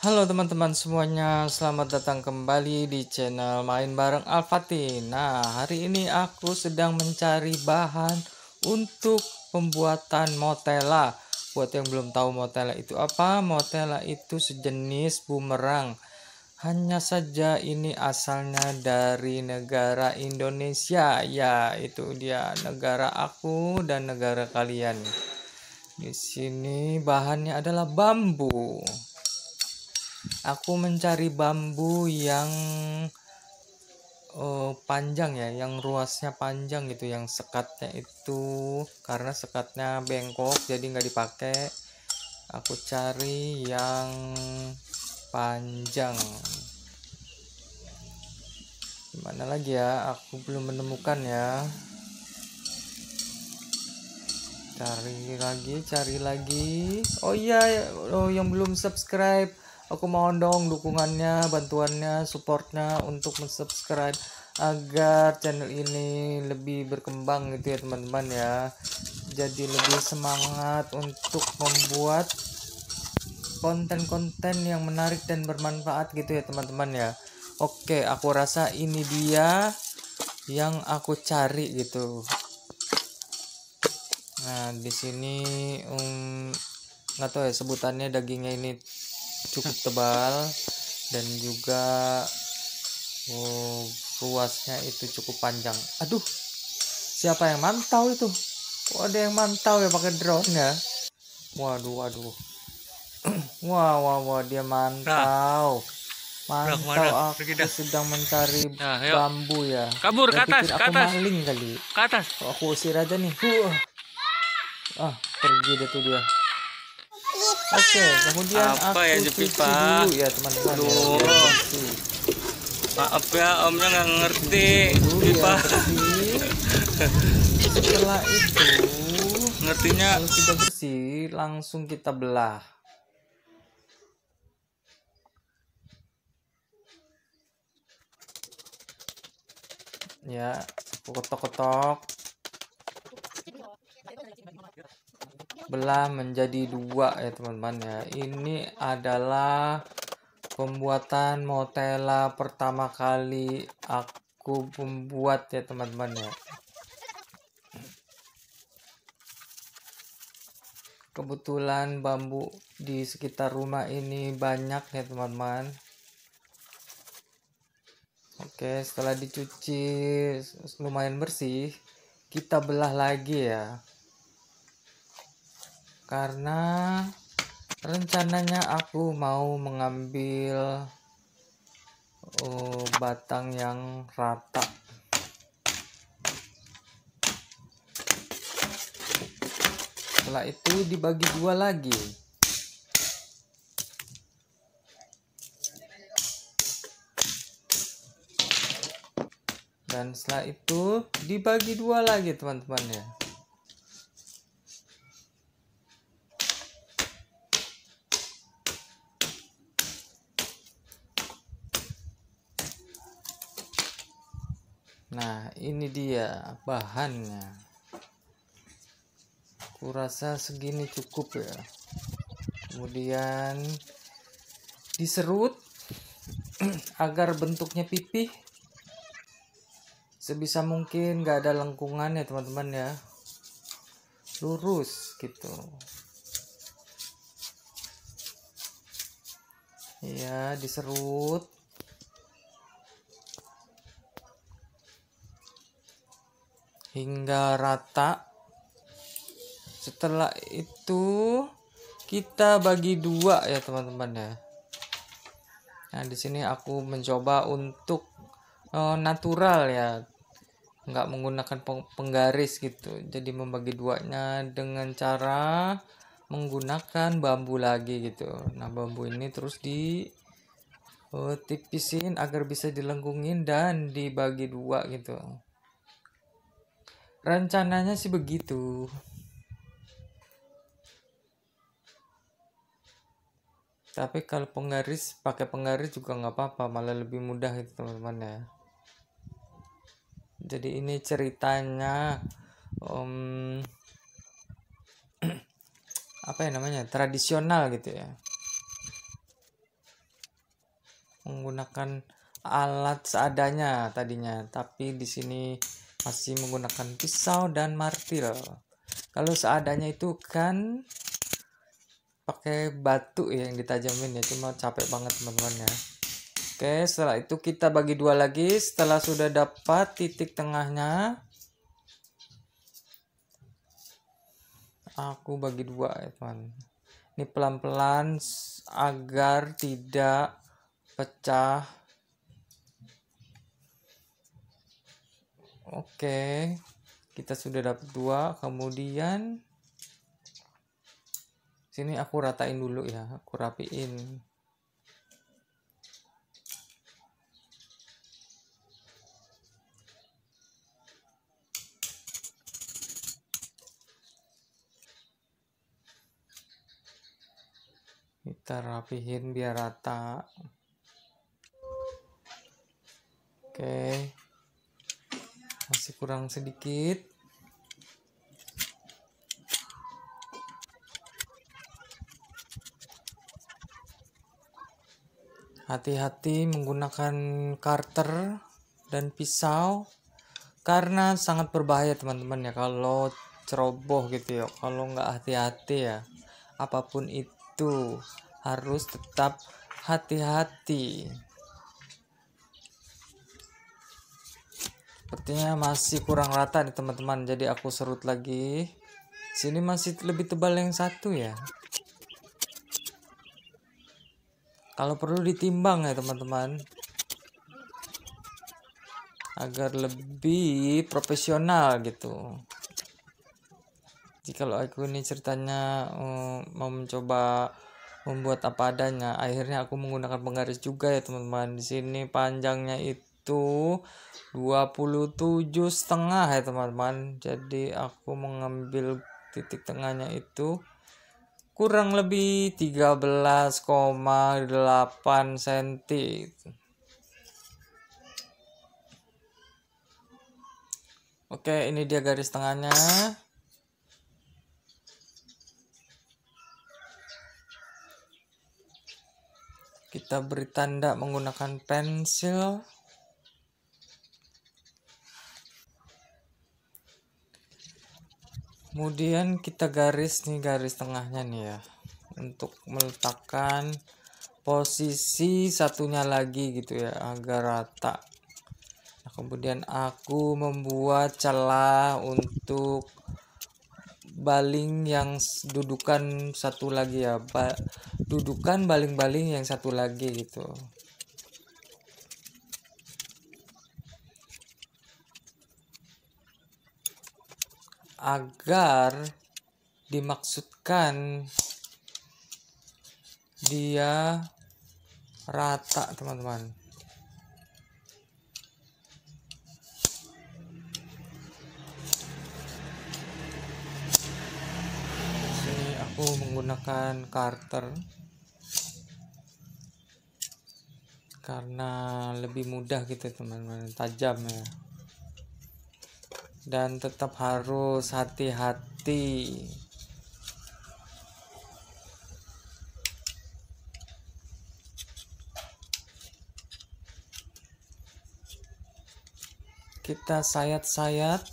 Halo teman-teman semuanya, selamat datang kembali di channel Main Bareng Alfatin. Nah, hari ini aku sedang mencari bahan untuk pembuatan Motela. Buat yang belum tahu Motela itu apa, Motela itu sejenis bumerang. Hanya saja ini asalnya dari negara Indonesia. Ya, itu dia negara aku dan negara kalian. Di sini bahannya adalah bambu. Aku mencari bambu yang panjang ya, yang ruasnya panjang gitu, yang sekatnya itu karena sekatnya bengkok jadi nggak dipakai. Aku cari yang panjang. Gimana lagi ya? Aku belum menemukan ya. Cari lagi. Oh iya, oh, yang belum subscribe, aku mohon dong dukungannya, bantuannya, supportnya untuk subscribe agar channel ini lebih berkembang gitu ya teman-teman ya. Jadi lebih semangat untuk membuat konten-konten yang menarik dan bermanfaat gitu ya teman-teman ya. Oke, aku rasa ini dia yang aku cari gitu. Nah, di sini nggak tahu ya sebutannya, dagingnya ini cukup tebal dan juga ruasnya itu cukup panjang. Aduh, siapa yang mantau itu? Oh, ada yang mantau ya pakai drone ya. Waduh, waduh. Wah, dia Nah, mantau. udah Mantau, kemana? Pergi aku dah. sedang mencari Nah, ayo. bambu ya. Kabur Dia ke atas, pikir ke aku atas, maling kali. ke atas. Oh, aku usir aja nih. Pergi deh tuh dia. Oke, kemudian Apa aku yang jepit, cuci Pak? dulu ya teman-teman ya, biar Aduh, bersih. maaf ya, omnya nggak ngerti. Cuci dulu biar Pipa, bersih. Setelah itu, ngertinya. kalau sudah bersih, langsung kita belah. Ya, aku ketok-ketok. Belah menjadi dua ya teman-teman ya. Ini adalah pembuatan Motela pertama kali aku membuat ya teman-teman ya. Kebetulan bambu di sekitar rumah ini banyak ya teman-teman. Oke, setelah dicuci lumayan bersih, kita belah lagi ya. Karena rencananya aku mau mengambil batang yang rata. Setelah itu dibagi dua lagi. Dan setelah itu dibagi dua lagi teman-teman ya. Nah, ini dia bahannya. Kurasa segini cukup ya. Kemudian diserut agar bentuknya pipih. Sebisa mungkin gak ada lengkungan ya teman-teman ya. Lurus gitu. Ya, diserut. Hingga rata. Setelah itu kita bagi dua ya teman-teman ya. Nah, di sini aku mencoba untuk natural ya, nggak menggunakan penggaris gitu. Jadi membagi duanya dengan cara menggunakan bambu lagi gitu. Nah, bambu ini terus tipisin agar bisa dilengkungin dan dibagi dua gitu. Rencananya sih begitu. Tapi kalau penggaris, pakai penggaris juga nggak apa-apa, malah lebih mudah itu teman-teman ya. Jadi ini ceritanya apa ya namanya, tradisional gitu ya. menggunakan alat seadanya tadinya, tapi di sini masih menggunakan pisau dan martil. Kalau seadanya itu kan pakai batu ya yang ditajamin ya, cuma capek banget teman-teman ya. Oke, setelah itu kita bagi dua lagi. Setelah sudah dapat titik tengahnya, aku bagi dua ya teman. Ini pelan-pelan agar tidak pecah. Oke, kita sudah dapat dua. Kemudian sini aku ratain dulu ya, aku rapiin. Kita rapihin biar rata. Oke, masih kurang sedikit. Hati-hati menggunakan karter dan pisau karena sangat berbahaya teman-teman ya kalau ceroboh gitu ya, kalau nggak hati-hati ya. Apapun itu harus tetap hati-hati. Sepertinya masih kurang rata nih teman-teman, jadi aku serut lagi. Sini masih lebih tebal yang satu ya. Kalau perlu ditimbang ya teman-teman, agar lebih profesional gitu. Jika aku ini ceritanya mau mencoba membuat apa adanya, akhirnya aku menggunakan penggaris juga ya teman-teman. Di sini panjangnya itu 27,5 ya teman-teman. Jadi aku mengambil titik tengahnya itu kurang lebih 13,8 cm. Oke, ini dia garis tengahnya. Kita beri tanda menggunakan pensil. Kemudian kita garis nih, garis tengahnya nih ya, untuk meletakkan posisi satunya lagi gitu ya, agar rata. Nah, kemudian aku membuat celah untuk baling yang dudukan satu lagi ya, dudukan baling-baling yang satu lagi gitu. Agar dimaksudkan dia rata teman-teman. Sini aku menggunakan karter karena lebih mudah gitu teman-teman, tajam ya. Dan tetap harus hati-hati. Kita sayat-sayat.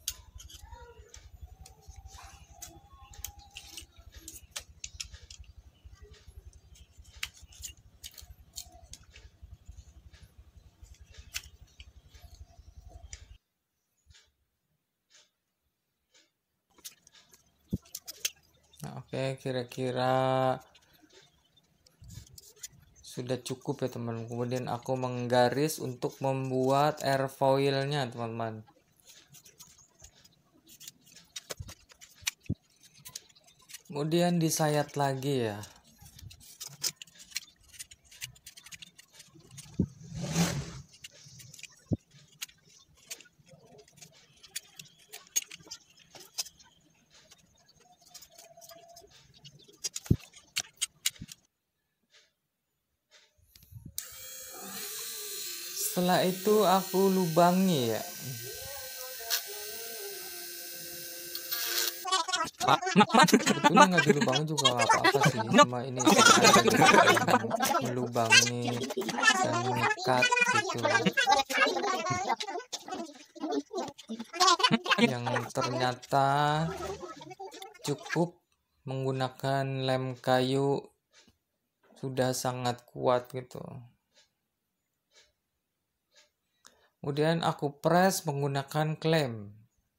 Nah, oke, kira-kira sudah cukup ya teman. Kemudian aku menggaris untuk membuat airfoilnya teman-teman. Kemudian disayat lagi ya. Setelah itu aku lubangi ya. Sebetulnya nggak dilubangin juga nggak apa-apa sih, cuma ini melubangi dan mengikat gitu, yang ternyata cukup menggunakan lem kayu sudah sangat kuat gitu. Kemudian aku press menggunakan klem.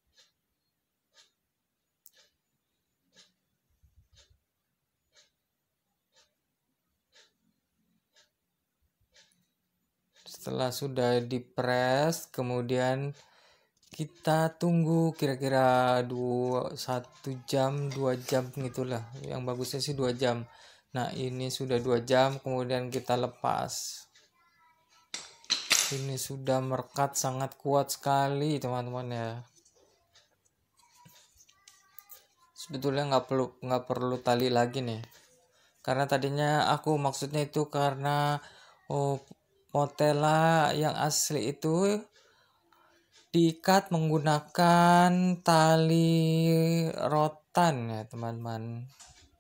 Setelah sudah dipres, kemudian kita tunggu kira-kira 1 jam 2 jam gitulah, yang bagusnya sih 2 jam. Nah ini sudah 2 jam, kemudian kita lepas. Ini sudah merekat sangat kuat sekali teman-teman ya. Sebetulnya nggak perlu tali lagi nih, karena tadinya aku maksudnya itu karena Mottela yang asli itu diikat menggunakan tali rotan ya teman-teman.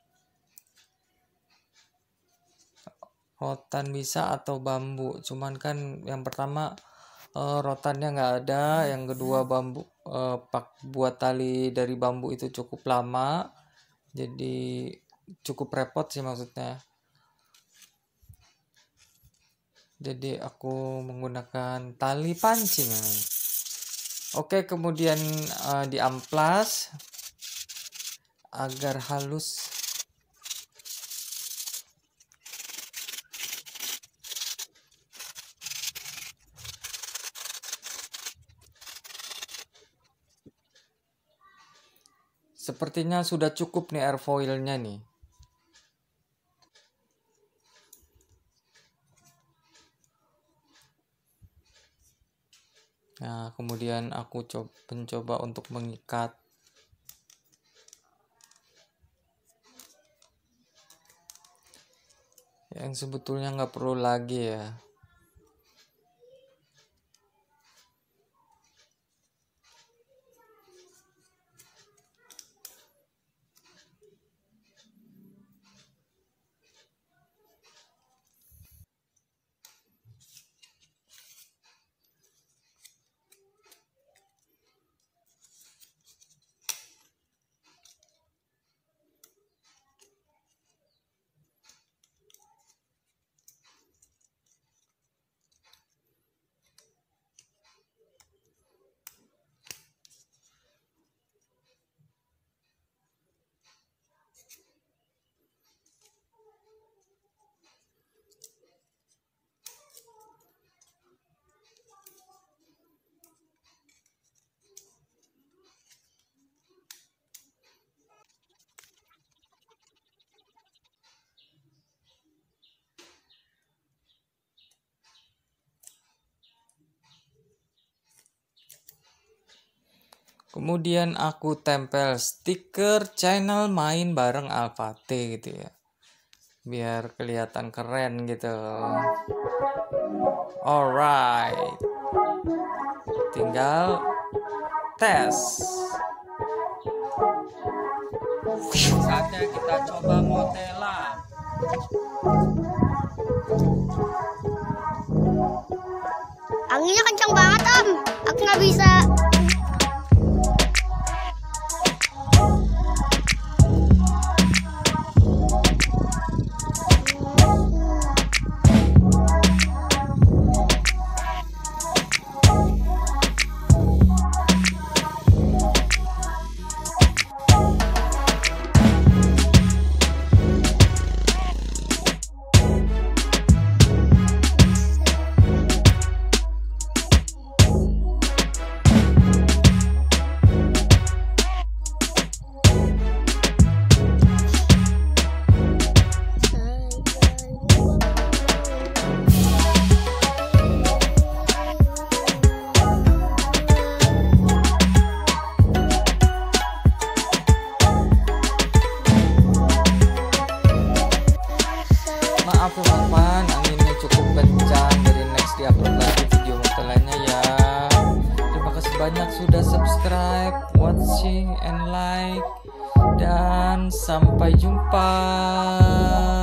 Rotan bisa atau bambu, cuman kan yang pertama rotannya nggak ada, yang kedua bambu buat tali dari bambu itu cukup lama, jadi cukup repot sih maksudnya. Jadi aku menggunakan tali pancing. Oke, kemudian diamplas agar halus. Sepertinya sudah cukup nih airfoilnya nih. Nah, kemudian aku mencoba untuk mengikat. Yang sebetulnya nggak perlu lagi ya. Kemudian aku tempel stiker channel main bareng Alfate gitu ya, biar kelihatan keren gitu. Alright, tinggal tes. Saatnya kita coba Mottela. Anginnya kencang banget Om, aku nggak bisa. Maaf teman-teman, anginnya cukup kencang, jadi next diupload lagi video Mottelanya ya. Terima kasih banyak sudah subscribe, watching, and like. dan sampai jumpa.